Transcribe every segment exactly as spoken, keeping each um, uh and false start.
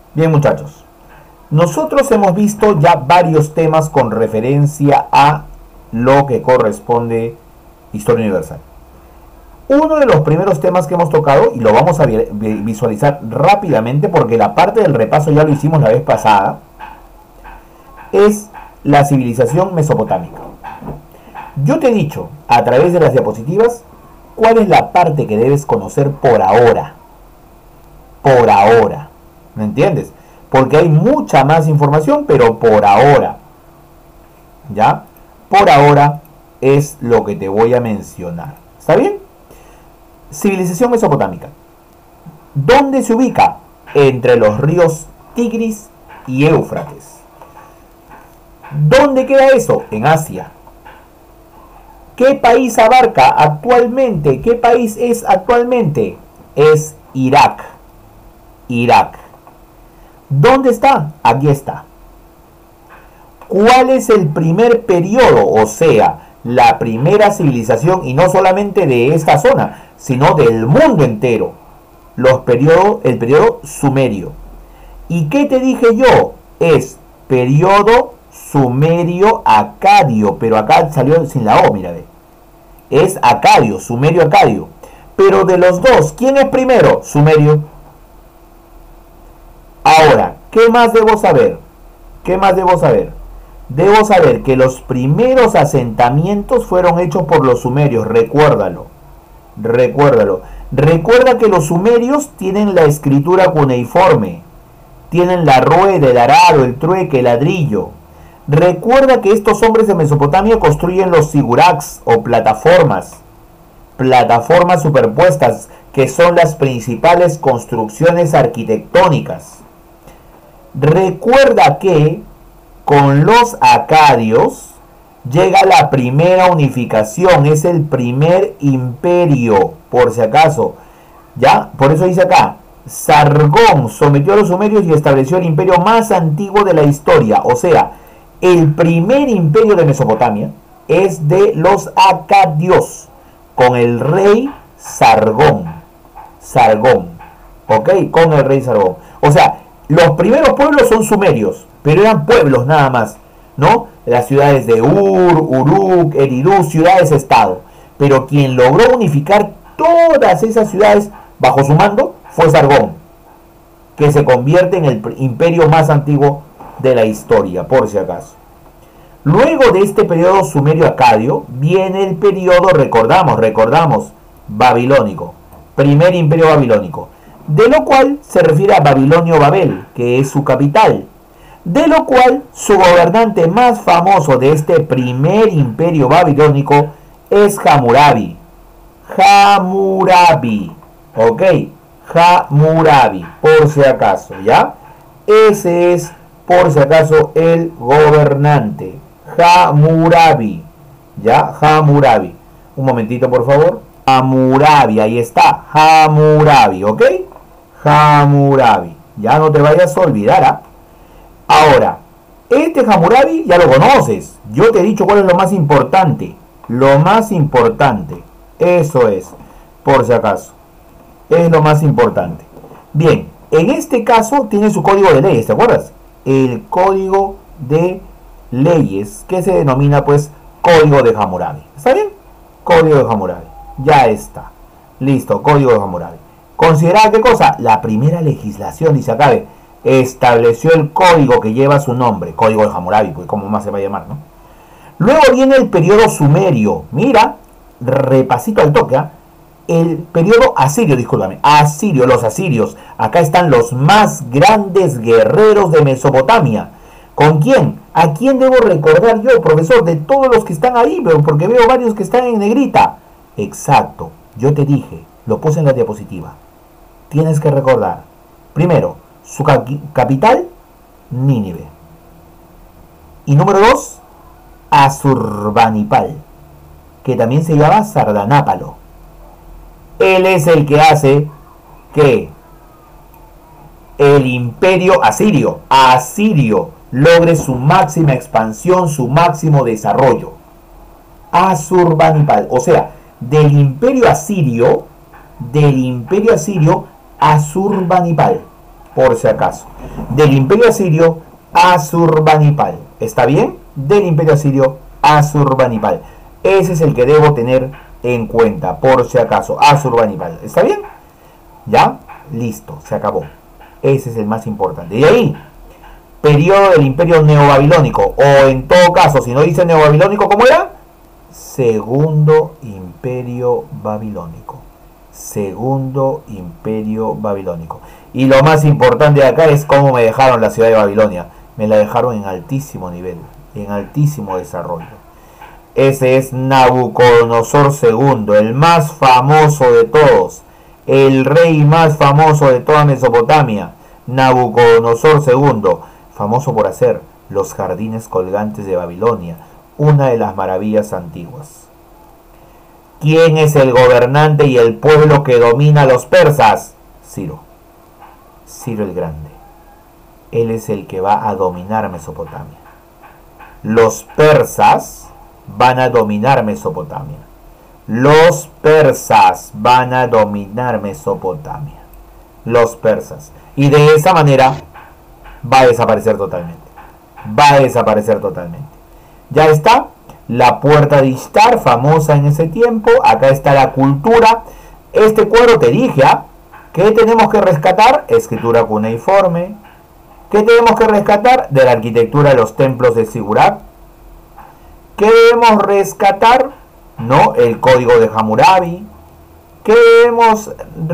Bien, muchachos, nosotros hemos visto ya varios temas con referencia a lo que corresponde historia universal. Uno de los primeros temas que hemos tocado, y lo vamos a visualizar rápidamente porque la parte del repaso ya lo hicimos la vez pasada, es la civilización mesopotámica. Yo te he dicho a través de las diapositivas cuál es la parte que debes conocer por ahora. Por ahora. ¿Me entiendes? Porque hay mucha más información, pero por ahora. ¿Ya? Por ahora es lo que te voy a mencionar. ¿Está bien? Civilización mesopotámica. ¿Dónde se ubica? Entre los ríos Tigris y Éufrates. ¿Dónde queda eso? En Asia. ¿Qué país abarca actualmente? ¿Qué país es actualmente? Es Irak. Irak. ¿Dónde está? Aquí está. ¿Cuál es el primer periodo? O sea, la primera civilización, y no solamente de esta zona, sino del mundo entero. Los periodos, el periodo sumerio. ¿Y qué te dije yo? Es periodo sumerio acadio, pero acá salió sin la O, mira, ve. Es acadio, sumerio acadio. Pero de los dos, ¿quién es primero? Sumerio. Ahora, ¿qué más debo saber? ¿Qué más debo saber? Debo saber que los primeros asentamientos fueron hechos por los sumerios, recuérdalo. Recuérdalo. Recuerda que los sumerios tienen la escritura cuneiforme. Tienen la rueda, el arado, el trueque, el ladrillo. Recuerda que estos hombres de Mesopotamia construyen los sigurats o plataformas. Plataformas superpuestas, que son las principales construcciones arquitectónicas. Recuerda que con los acadios llega la primera unificación, es el primer imperio, por si acaso. ¿Ya? Por eso dice acá, Sargón sometió a los sumerios y estableció el imperio más antiguo de la historia. O sea, el primer imperio de Mesopotamia es de los acadios, con el rey Sargón. Sargón. ¿Ok? Con el rey Sargón. O sea, los primeros pueblos son sumerios, pero eran pueblos nada más, ¿no? Las ciudades de Ur, Uruk, Eridu, ciudades-estado. Pero quien logró unificar todas esas ciudades bajo su mando fue Sargón, que se convierte en el imperio más antiguo de la historia, por si acaso. Luego de este periodo sumerio-acadio viene el periodo, recordamos, recordamos, babilónico, primer imperio babilónico, de lo cual se refiere a Babilonio-Babel, que es su capital, de lo cual su gobernante más famoso de este primer imperio babilónico es Hammurabi. Hammurabi, ok, Hammurabi, por si acaso, ¿ya? Ese es, por si acaso, el gobernante. Hammurabi, ¿ya? Hammurabi. Un momentito, por favor. Hammurabi, ahí está. Hammurabi, ¿ok? Hammurabi. Ya no te vayas a olvidar, ¿ah? Ahora, este Hammurabi ya lo conoces. Yo te he dicho cuál es lo más importante. Lo más importante. Eso es, por si acaso. Es lo más importante. Bien, en este caso tiene su código de leyes, ¿te acuerdas? El código de leyes, que se denomina pues código de Hammurabi. ¿Está bien? Código de Hammurabi. Ya está. Listo, código de Hammurabi. ¿Considerada qué cosa? La primera legislación, dice acá, estableció el código que lleva su nombre. Código de Hammurabi, pues cómo más se va a llamar, ¿no? Luego viene el periodo sumerio. Mira, repasito al toque, ¿eh? El periodo asirio, discúlpame, asirio, los asirios. Acá están los más grandes guerreros de Mesopotamia. ¿Con quién? ¿A quién debo recordar yo, profesor? De todos los que están ahí, pero porque veo varios que están en negrita. Exacto, yo te dije, lo puse en la diapositiva. Tienes que recordar. Primero, su capital, Nínive. Y número dos, Asurbanipal, que también se llama Sardanápalo. Él es el que hace que el imperio asirio, asirio, logre su máxima expansión, su máximo desarrollo. Asurbanipal, o sea, del imperio asirio, del imperio asirio, Asurbanipal. por si acaso. Del imperio asirio, Asurbanipal. ¿Está bien? Del imperio asirio, Asurbanipal. Ese es el que debo tener en cuenta, por si acaso. Asurbanipal. ¿Está bien? ¿Ya? Listo, se acabó. Ese es el más importante. Y ahí, periodo del imperio neobabilónico. O en todo caso, si no dice neobabilónico, ¿cómo era? Segundo imperio babilónico. Segundo imperio babilónico. Y lo más importante de acá es cómo me dejaron la ciudad de Babilonia. Me la dejaron en altísimo nivel, en altísimo desarrollo. Ese es Nabucodonosor segundo, el más famoso de todos, el rey más famoso de toda Mesopotamia. Nabucodonosor segundo, famoso por hacer los jardines colgantes de Babilonia, una de las maravillas antiguas. ¿Quién es el gobernante y el pueblo que domina a los persas? Ciro. Ciro el Grande. Él es el que va a dominar Mesopotamia. Los persas van a dominar Mesopotamia. Los persas van a dominar Mesopotamia. Los persas. Y de esa manera va a desaparecer totalmente. Va a desaparecer totalmente. Ya está. La puerta de Ishtar, famosa en ese tiempo. Acá está la cultura. Este cuadro te dije, ¿ah? ¿Qué tenemos que rescatar? Escritura cuneiforme. ¿Qué tenemos que rescatar? De la arquitectura de los templos de Sigurat. ¿Qué debemos rescatar? No, el código de Hammurabi. ¿Qué debemos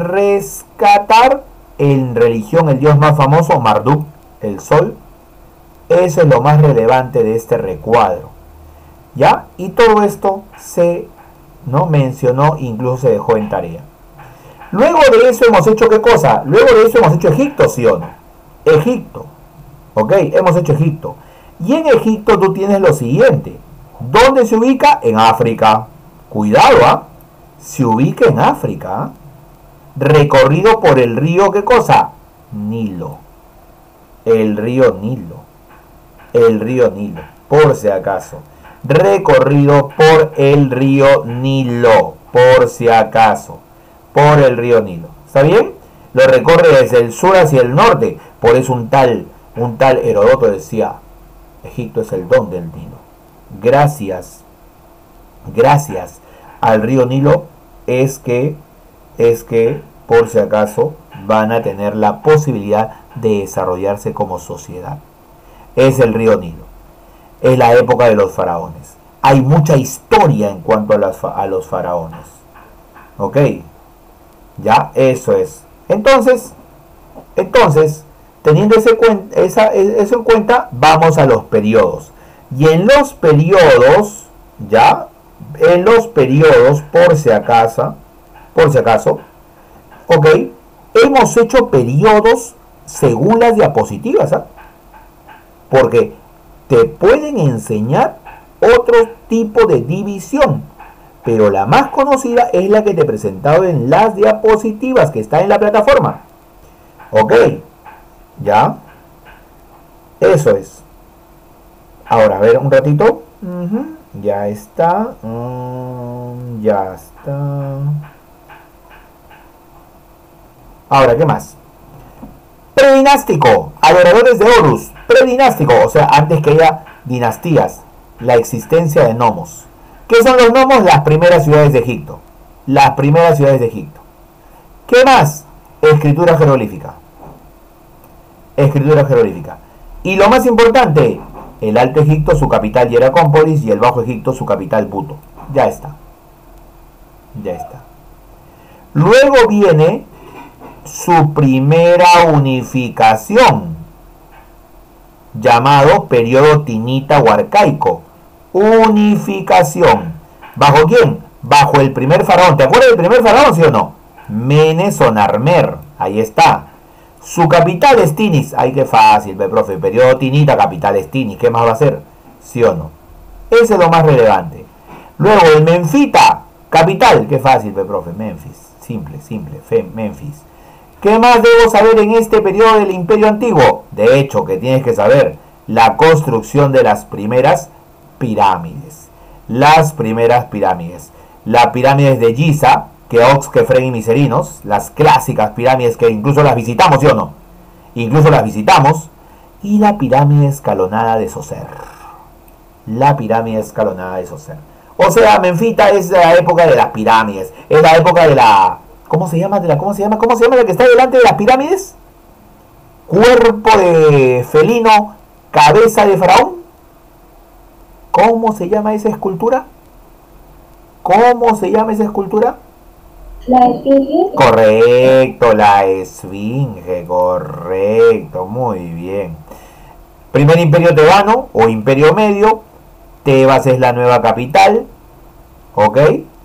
rescatar? En religión, el dios más famoso, Marduk, el sol. Eso es lo más relevante de este recuadro. ¿Ya? Y todo esto se no mencionó, incluso se dejó en tarea. Luego de eso hemos hecho ¿qué cosa? Luego de eso hemos hecho Egipto, ¿sí o no? Egipto. ¿Ok? Hemos hecho Egipto. Y en Egipto tú tienes lo siguiente. ¿Dónde se ubica? En África. Cuidado, ¿ah? ¿eh? Se ubica en África. Recorrido por el río, ¿qué cosa? Nilo. El río Nilo. El río Nilo. Por si acaso. Recorrido por el río Nilo. Por si acaso. Por el río Nilo. ¿Está bien? Lo recorre desde el sur hacia el norte. Por eso un tal, un tal Heródoto decía, Egipto es el don del Nilo. Gracias, gracias al río Nilo es que, es que, por si acaso, van a tener la posibilidad de desarrollarse como sociedad. Es el río Nilo. Es la época de los faraones. Hay mucha historia en cuanto a, las, a los faraones. ¿Ok? Ya, eso es. Entonces, entonces, teniendo ese, esa, eso en cuenta, vamos a los periodos. Y en los periodos, ya, en los periodos, por si acaso, por si acaso, ok, hemos hecho periodos según las diapositivas, ¿eh? Porque te pueden enseñar otro tipo de división, pero la más conocida es la que te he presentado en las diapositivas que está en la plataforma. Ok, ya, eso es. Ahora, a ver, un ratito. Uh-huh. Ya está. Um, ya está. Ahora, ¿qué más? Predinástico. Adoradores de Horus. Predinástico. O sea, antes que haya dinastías. La existencia de gnomos. ¿Qué son los gnomos? Las primeras ciudades de Egipto. Las primeras ciudades de Egipto. ¿Qué más? Escritura jeroglífica. Escritura jeroglífica. Y lo más importante, el Alto Egipto, su capital Hieracómpolis, y el Bajo Egipto, su capital Buto. Ya está. Ya está. Luego viene su primera unificación, llamado periodo tinita o arcaico. Unificación. ¿Bajo quién? Bajo el primer faraón. ¿Te acuerdas del primer faraón, sí o no? Menes o Narmer. Ahí está. Su capital es Tinis. Ay, qué fácil, ve, profe. Periodo tinita, capital es Tinis. ¿Qué más va a ser? ¿Sí o no? Ese es lo más relevante. Luego, el Menfita. Capital. Qué fácil, ve, profe. Memphis. Simple, simple. Fe, Memphis. ¿Qué más debo saber en este periodo del Imperio Antiguo? De hecho, que tienes que saber la construcción de las primeras pirámides. Las primeras pirámides. Las pirámides de Giza, Keops, Kefren y Miserinos, las clásicas pirámides que incluso las visitamos, ¿sí o no? incluso las visitamos, y la pirámide escalonada de Zoser. La pirámide escalonada de Zoser. O sea, Menfita es la época de las pirámides, es la época de la... ¿Cómo se llama? De la, ¿Cómo se llama? ¿Cómo se llama la que está delante de las pirámides? Cuerpo de felino, cabeza de faraón. ¿Cómo se llama esa escultura? ¿Cómo se llama esa escultura? La esfinge. Correcto, la esfinge, correcto, muy bien. Primer imperio tebano o imperio medio, Tebas es la nueva capital, ¿ok?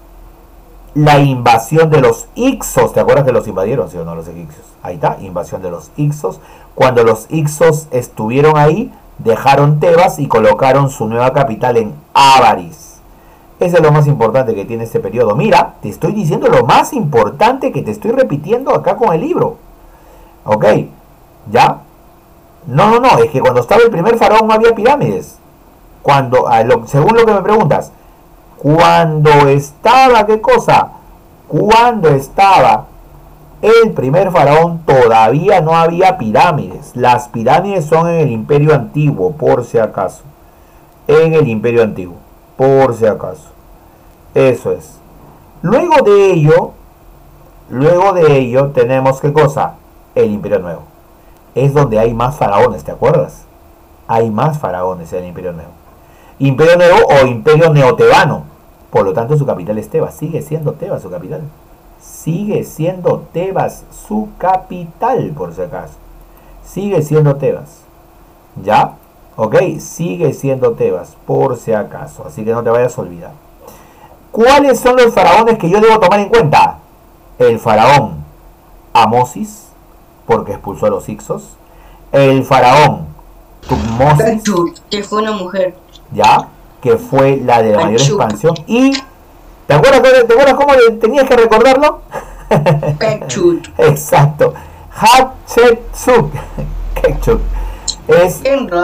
La invasión de los Ixos, ¿te acuerdas que los invadieron, sí o no, los egipcios? Ahí está, invasión de los Ixos. Cuando los Ixos estuvieron ahí, dejaron Tebas y colocaron su nueva capital en Avaris. Eso es lo más importante que tiene este periodo. Mira, te estoy diciendo lo más importante que te estoy repitiendo acá con el libro. ¿Ok? ¿Ya? No, no, no, es que cuando estaba el primer faraón no había pirámides. Cuando, a lo, según lo que me preguntas, cuando estaba, ¿qué cosa? Cuando estaba el primer faraón todavía no había pirámides. Las pirámides son en el Imperio Antiguo, por si acaso. En el Imperio Antiguo, por si acaso. Eso es. Luego de ello, luego de ello tenemos, ¿qué cosa? El Imperio Nuevo. Es donde hay más faraones, ¿te acuerdas? Hay más faraones en el Imperio Nuevo. Imperio Nuevo o Imperio Neotebano. Por lo tanto, su capital es Tebas. Sigue siendo Tebas su capital. Sigue siendo Tebas su capital, por si acaso. Sigue siendo Tebas. ¿Ya? ¿Ok? Sigue siendo Tebas, por si acaso. Así que no te vayas a olvidar. ¿Cuáles son los faraones que yo debo tomar en cuenta? El faraón Amosis, porque expulsó a los Ixos. El faraón Tutmosis, que fue una mujer. ¿ya? Que fue la de la mayor expansión. Y, ¿te acuerdas, ¿te acuerdas cómo tenías que recordarlo? Kekchut. Exacto. Hatshepsut. Kekchut. Es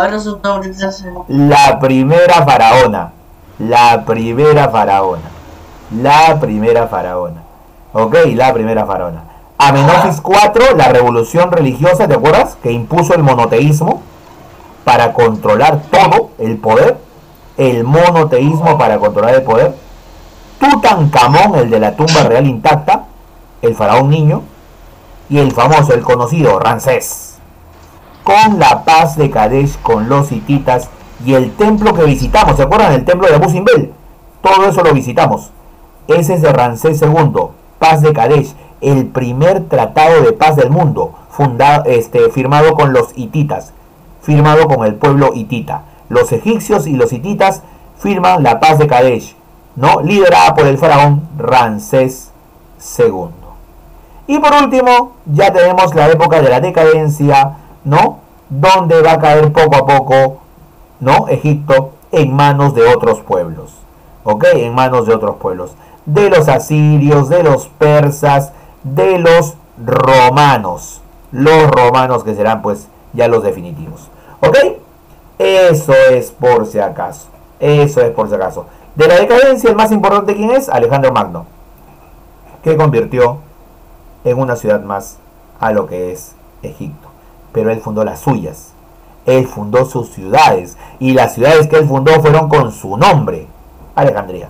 la primera faraona. La primera faraona. La primera faraona. Ok, la primera faraona. Amenofis cuatro, la revolución religiosa, ¿te acuerdas? Que impuso el monoteísmo para controlar todo el poder. El monoteísmo para controlar el poder. Tutankamón, el de la tumba real intacta, el faraón niño. Y el famoso, el conocido, Ramsés. Con la paz de Kadesh con los hititas y el templo que visitamos, ¿se acuerdan? El templo de Abu Simbel. Todo eso lo visitamos. Ese es de Ramsés segundo, paz de Kadesh, el primer tratado de paz del mundo, fundado, este, firmado con los hititas, firmado con el pueblo hitita. Los egipcios y los hititas firman la paz de Kadesh, ¿no? Liderada por el faraón Ramsés segundo. Y por último, ya tenemos la época de la decadencia, ¿no? Donde va a caer poco a poco, ¿no? Egipto en manos de otros pueblos, ¿ok? En manos de otros pueblos, de los asirios, de los persas, de los romanos, los romanos que serán pues ya los definitivos, ¿ok? Eso es por si acaso, eso es por si acaso. De la decadencia, el más importante, ¿quién es? Alejandro Magno, que convirtió en una ciudad más a lo que es Egipto. Pero él fundó las suyas. Él fundó sus ciudades. Y las ciudades que él fundó fueron con su nombre. Alejandría.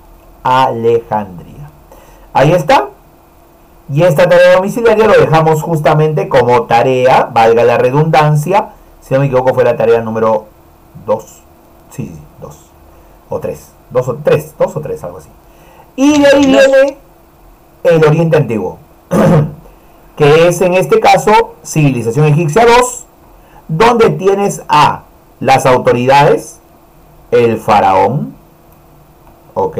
Alejandría. Ahí está. Y esta tarea domiciliaria lo dejamos justamente como tarea, valga la redundancia. Si no me equivoco fue la tarea número dos. Sí, sí, dos. O tres. Dos o tres. Dos o tres, algo así. Y de ahí viene el Oriente Antiguo. Que es en este caso civilización egipcia dos, donde tienes a las autoridades, el faraón, ok,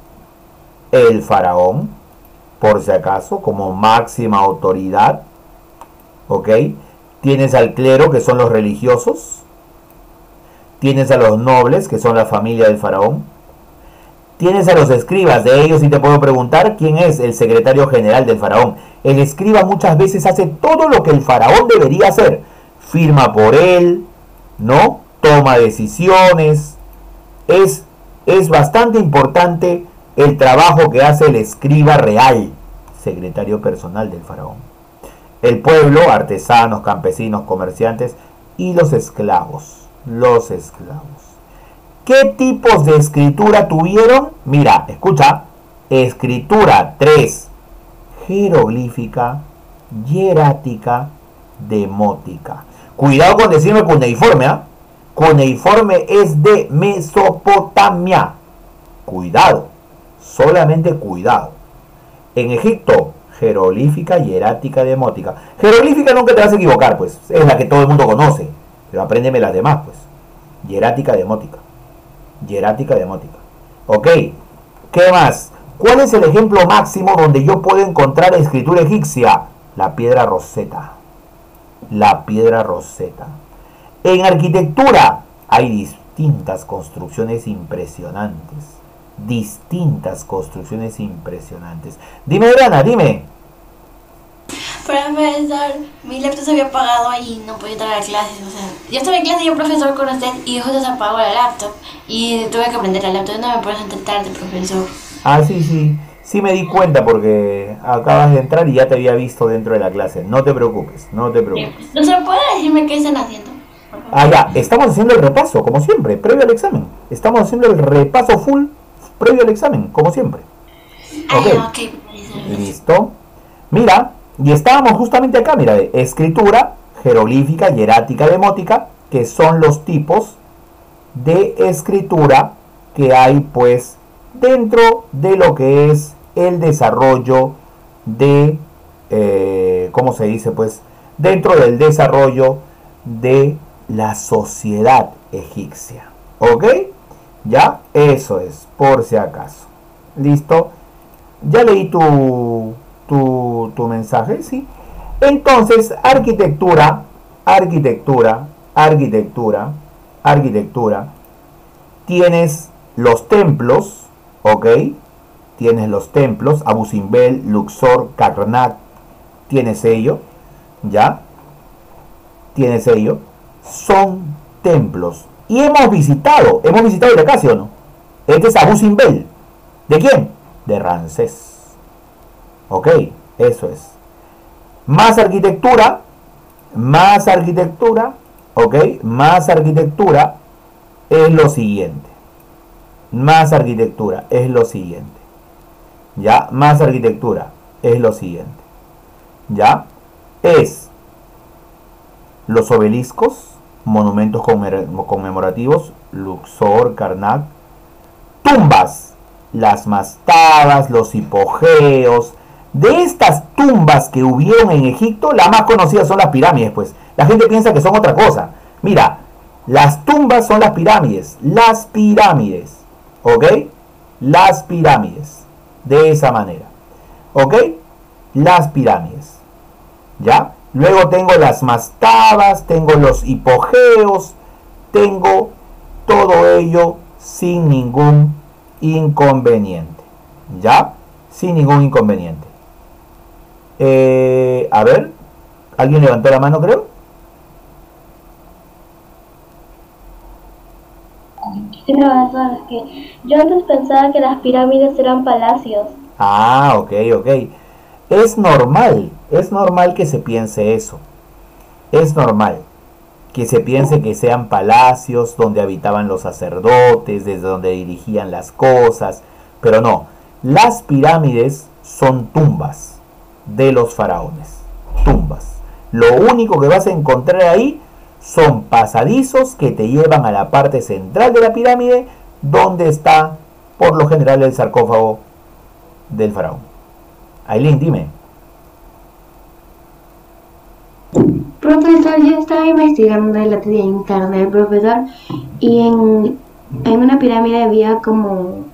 el faraón, por si acaso, como máxima autoridad, ok, tienes al clero, que son los religiosos, tienes a los nobles, que son la familia del faraón, tienes a los escribas. De ellos sí te puedo preguntar quién es el secretario general del faraón. El escriba muchas veces hace todo lo que el faraón debería hacer. Firma por él, ¿no? Toma decisiones. Es, es bastante importante el trabajo que hace el escriba real, secretario personal del faraón. El pueblo, artesanos, campesinos, comerciantes y los esclavos. Los esclavos. ¿Qué tipos de escritura tuvieron? Mira, escucha. Escritura tres. Jeroglífica, hierática, demótica. Cuidado con decirme cuneiforme, ¿eh? Cuneiforme es de Mesopotamia. Cuidado. Solamente cuidado. En Egipto, jeroglífica, hierática, demótica. Jeroglífica nunca te vas a equivocar, pues. Es la que todo el mundo conoce. Pero apréndeme las demás, pues. Hierática, demótica. Hierática, demótica. Ok. ¿Qué más? ¿Cuál es el ejemplo máximo donde yo puedo encontrar escritura egipcia? La piedra Rosetta. La piedra Rosetta. En arquitectura hay distintas construcciones impresionantes. Distintas construcciones impresionantes. Dime, Adriana, dime. Profesor, mi laptop se había apagado y no podía entrar a clases. O sea, yo estaba en clase y yo profesor con usted y justo se apagó la laptop y tuve que aprender la laptop. No me puedes entrar tarde, profesor. Ah, sí, sí. Sí me di cuenta porque acabas de entrar y ya te había visto dentro de la clase. No te preocupes, no te preocupes. ¿No se puede decirme qué están haciendo? Ah, ya. Estamos haciendo el repaso, como siempre, previo al examen. Estamos haciendo el repaso full previo al examen, como siempre. Ok. Ah, okay. Listo. Mira, y estábamos justamente acá, mira, de escritura, jeroglífica, hierática, demótica, que son los tipos de escritura que hay, pues, dentro de lo que es el desarrollo de, eh, ¿cómo se dice? Pues, dentro del desarrollo de la sociedad egipcia. ¿Ok? Ya, eso es, por si acaso. ¿Listo? Ya leí tu, tu, tu mensaje, ¿sí? Entonces, arquitectura, arquitectura, arquitectura, arquitectura. Tienes los templos, ¿ok? Tienes los templos, Abu Simbel, Luxor, Karnak. Tienes ello, ¿ya? Tienes ello. Son templos. Y hemos visitado, hemos visitado de acá, ¿sí o no? Este es Abu Simbel. ¿De quién? De Ramsés. Ok, eso es. Más arquitectura, más arquitectura, ok, más arquitectura es lo siguiente. Más arquitectura es lo siguiente. Ya, más arquitectura es lo siguiente. Ya, es los obeliscos, monumentos conmemorativos, Luxor, Karnak, tumbas, las mastabas, los hipogeos. De estas tumbas que hubieron en Egipto, las más conocidas son las pirámides, pues. La gente piensa que son otra cosa. Mira, las tumbas son las pirámides, las pirámides, ¿ok? Las pirámides, de esa manera, ¿ok? Las pirámides, ¿ya? Luego tengo las mastabas, tengo los hipogeos, tengo todo ello sin ningún inconveniente, ¿ya? Sin ningún inconveniente. Eh, a ver, ¿alguien levantó la mano, creo? Sí, profesor, es que yo antes pensaba que las pirámides eran palacios. Ah, ok, ok. Es normal, es normal que se piense eso. Es normal que se piense que sean palacios donde habitaban los sacerdotes, desde donde dirigían las cosas, pero no. Las pirámides son tumbas de los faraones, tumbas. Lo único que vas a encontrar ahí son pasadizos que te llevan a la parte central de la pirámide, donde está por lo general el sarcófago del faraón. Aileen, dime. Profesor, yo estaba investigando en la de internet, profesor, y en, en una pirámide había como,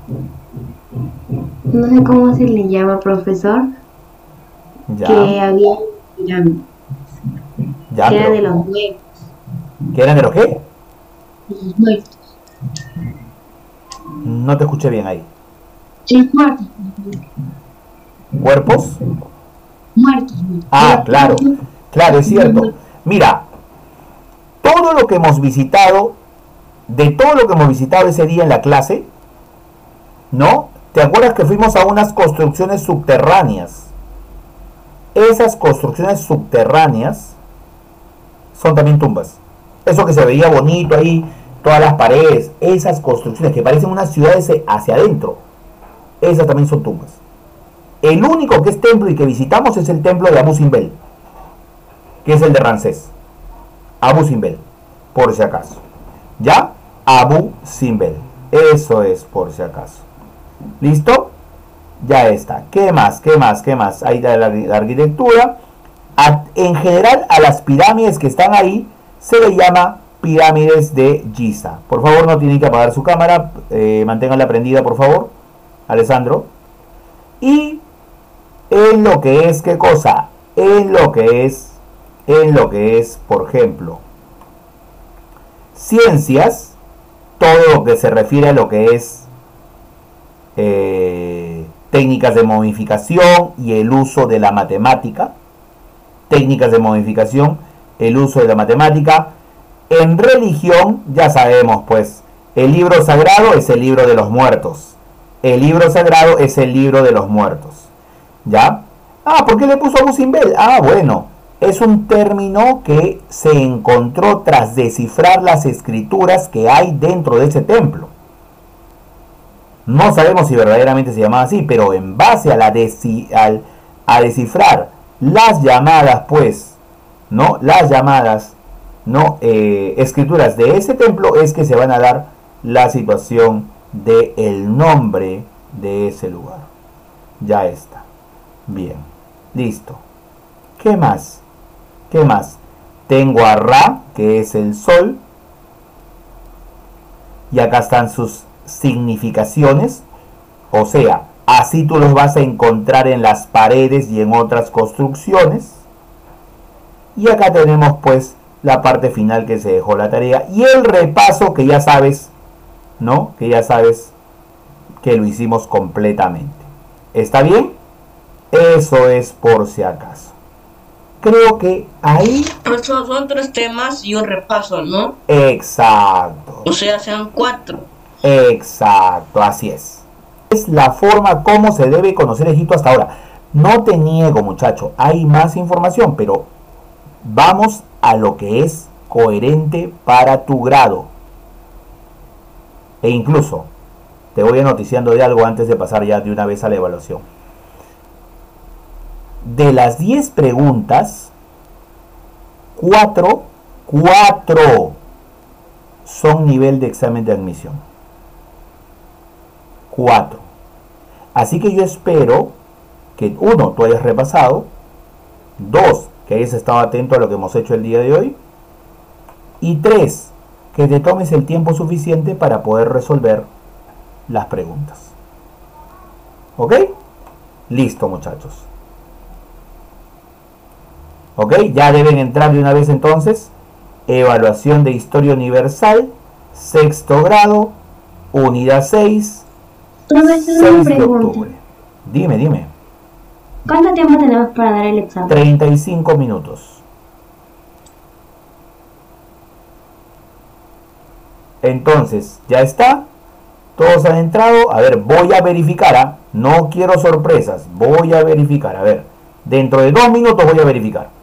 no sé cómo se le llama, profesor, Ya. que había pirámides, Ya, que era pero- de los muertos, ¿Qué eran de los qué? de los muertos, No te escuché bien ahí. los muertos, ¿Cuerpos? muertos, muertos. Ah, claro, claro, es cierto. Mira, todo lo que hemos visitado, de todo lo que hemos visitado ese día en la clase, ¿no? ¿Te acuerdas que fuimos a unas construcciones subterráneas? Esas construcciones subterráneas son también tumbas. Eso que se veía bonito ahí, todas las paredes, esas construcciones que parecen unas ciudades hacia adentro, esas también son tumbas. El único que es templo y que visitamos es el templo de Abu Simbel, que es el de Ramsés. Abu Simbel, por si acaso. ¿Ya? Abu Simbel. Eso es por si acaso. ¿Listo? Ya está. ¿Qué más? ¿Qué más? ¿Qué más? Ahí está la, la arquitectura. A, en general, a las pirámides que están ahí se le llama pirámides de Giza. Por favor, no tienen que apagar su cámara. Eh, manténganla prendida, por favor, Alessandro. Y en lo que es, ¿qué cosa? En lo que es, en lo que es, por ejemplo, ciencias, todo lo que se refiere a lo que es eh, técnicas de momificación y el uso de la matemática. Técnicas de momificación, el uso de la matemática. En religión, ya sabemos, pues, el libro sagrado es el libro de los muertos. El libro sagrado es el libro de los muertos. ¿Ya? Ah, ¿por qué le puso Abu Simbel? Ah, bueno, es un término que se encontró tras descifrar las escrituras que hay dentro de ese templo. No sabemos si verdaderamente se llamaba así, pero en base a la desi al, a descifrar las llamadas, pues, ¿no? Las llamadas, ¿no? Eh, escrituras de ese templo es que se van a dar la situación del nombre de ese lugar. Ya está. Bien. Listo. ¿Qué más? ¿Qué más? Tengo a Ra, que es el sol. Y acá están sus significaciones. O sea, así tú los vas a encontrar en las paredes y en otras construcciones. Y acá tenemos pues la parte final que se dejó la tarea. Y el repaso que ya sabes, ¿no? Que ya sabes que lo hicimos completamente. ¿Está bien? Eso es por si acaso. Creo que ahí... Profesor, son tres temas y un repaso, ¿no? Exacto. O sea, sean cuatro. Exacto, así es. Es la forma como se debe conocer Egipto hasta ahora. No te niego, muchacho, hay más información, pero vamos a lo que es coherente para tu grado. E incluso, te voy noticiando de algo antes de pasar ya de una vez a la evaluación. De las diez preguntas, cuatro, cuatro son nivel de examen de admisión. cuatro. Así que yo espero que, uno, tú hayas repasado, dos, que hayas estado atento a lo que hemos hecho el día de hoy, y tres, que te tomes el tiempo suficiente para poder resolver las preguntas. ¿Ok? Listo, muchachos. ¿Ok? Ya deben entrar de una vez entonces. Evaluación de Historia Universal, sexto grado, unidad seis, Profesor, una seis de pregunta. octubre. Dime, dime. ¿Cuánto tiempo tenemos para dar el examen? treinta y cinco minutos. Entonces, ya está. Todos han entrado. A ver, voy a verificar. ¿ah? No quiero sorpresas. Voy a verificar. A ver, dentro de dos minutos voy a verificar.